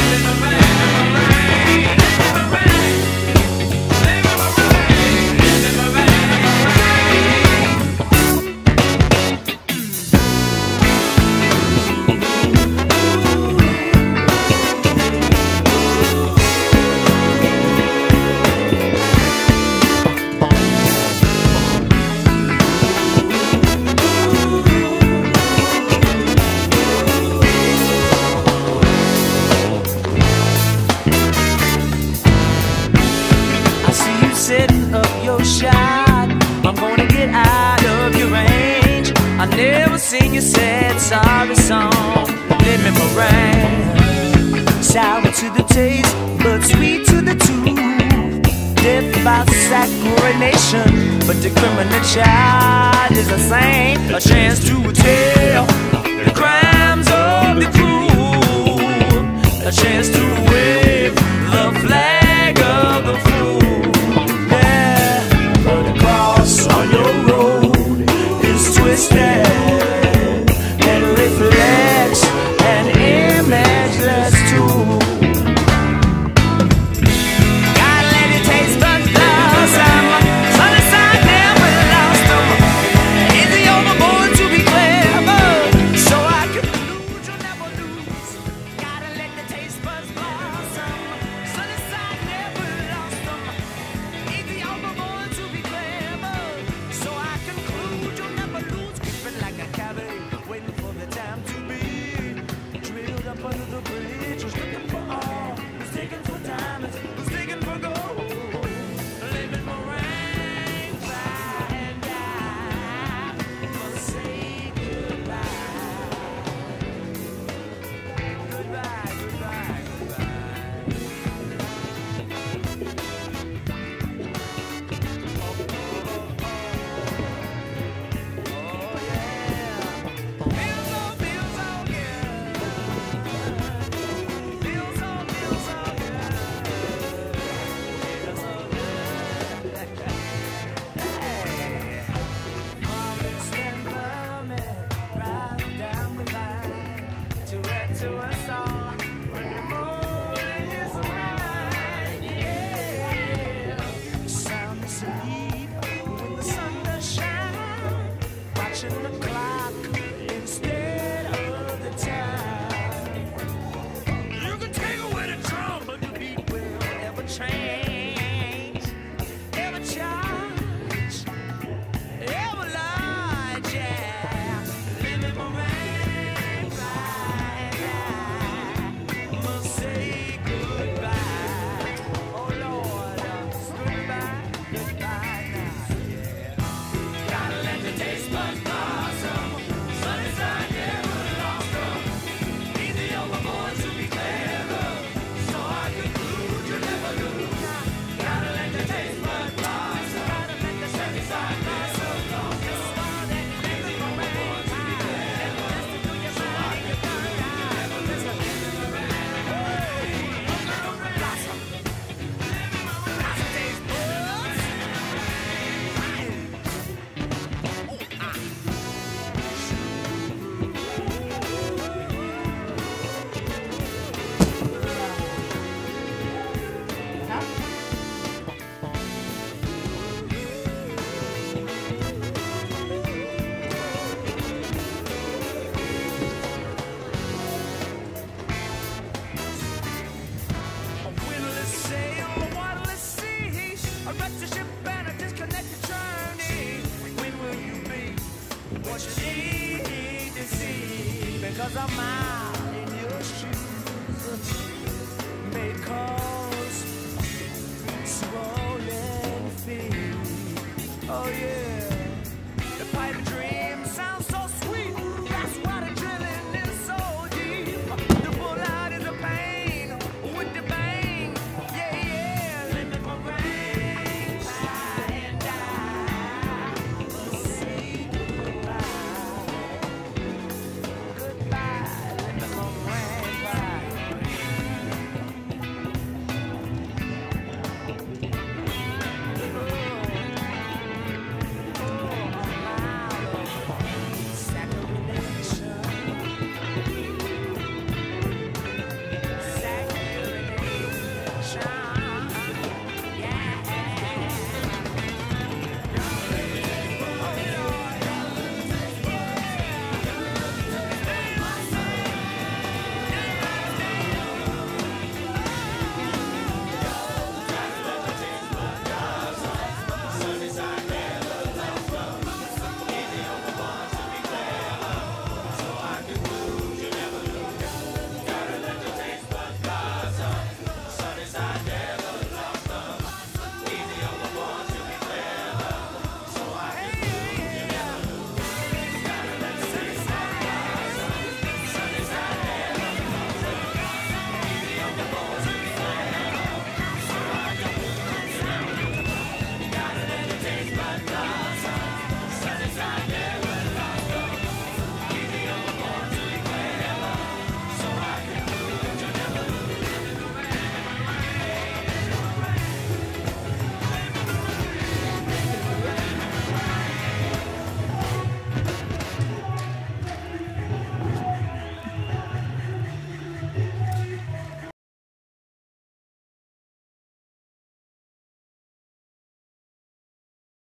setting up your shot. I'm gonna get out of your range. I never sing your sad sorry song. Let me meringue. Sour to the taste, but sweet to the tooth. Death by saccharination, but the criminal child is a saint. A chance to tell the crimes of the crew. A chance to wave the flag of the fool. Yeah, but the cross on your road is twisted and reflects an imageless tool. Say